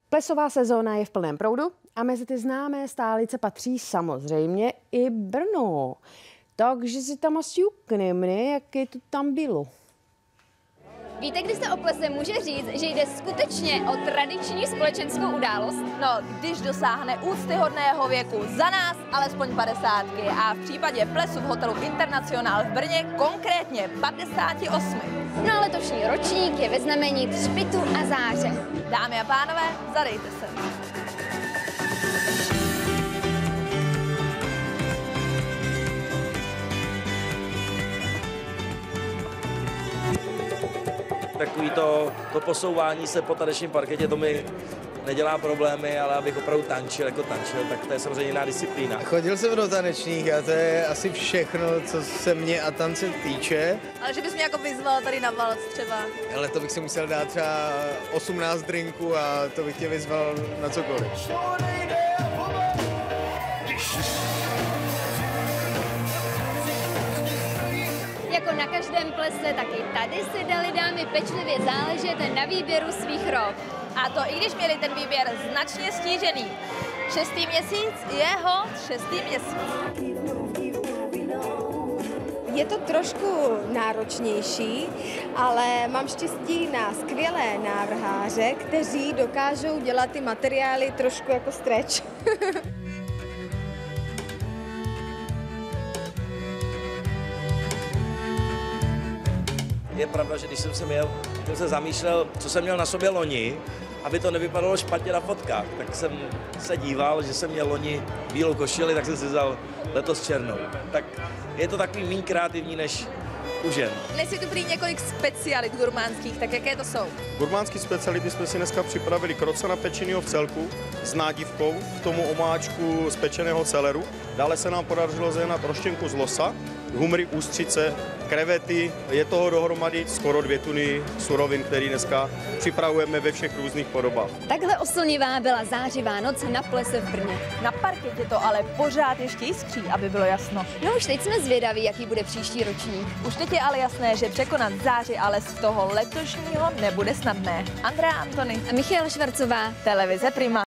Plesová sezóna je v plném proudu a mezi ty známé stálice patří samozřejmě i Brno. Takže si tam asi ukneme, jaké to tam bylo. Víte, kdy se o plese může říct, že jde skutečně o tradiční společenskou událost? No, když dosáhne úctyhodného věku, za nás alespoň 50. A v případě plesu v hotelu Internacionál v Brně konkrétně 58. No a letošní ročník je ve znamení třpitu a záře. Dámy a pánové, zadejte se. Takový to posouvání se po tanečním parketě, to mi nedělá problémy, ale abych opravdu tančil, tak to je samozřejmě jiná disciplína. Chodil jsem do tanečních a to je asi všechno, co se mě a tance týče. Ale že bys mě jako vyzval tady na valc třeba? Ale to bych si musel dát třeba 18 drinků a to bych tě vyzval na cokoliv. Jako na každém plese, tak i tady si dali dámy pečlivě záležet na výběru svých rok. A to i když měli ten výběr značně stížený. 6. měsíc, jeho 6. měsíc. Je to trošku náročnější, ale mám štěstí na skvělé návrháře, kteří dokážou dělat ty materiály trošku jako stretch. Je pravda, že když jsem se měl, jsem se zamýšlel, co jsem měl na sobě loni, aby to nevypadalo špatně na fotkách, tak jsem se díval, že jsem měl loni bílou košili, tak jsem si vzal letos černou. Tak je to takový méně kreativní než u žen. Dnes je tu prý několik specialit gurmánských, tak jaké to jsou? Gurmánské speciality jsme si dneska připravili krocana pečeného v celku s nádivkou, k tomu omáčku z pečeného celeru. Dále se nám podařilo zehnat roštěnku z losa, humry, ústřice, krevety. Je toho dohromady skoro 2 tuny surovin, které dneska připravujeme ve všech různých podobách. Takhle oslnivá byla zářivá noc na plese v Brně. Na parketě to ale pořád ještě jiskří, aby bylo jasno. No už teď jsme zvědaví, jaký bude příští ročník. Už teď je ale jasné, že překonat záři a les toho letošního nebude snadné. Andrea Antony A Michaela Švarcová, televize Prima.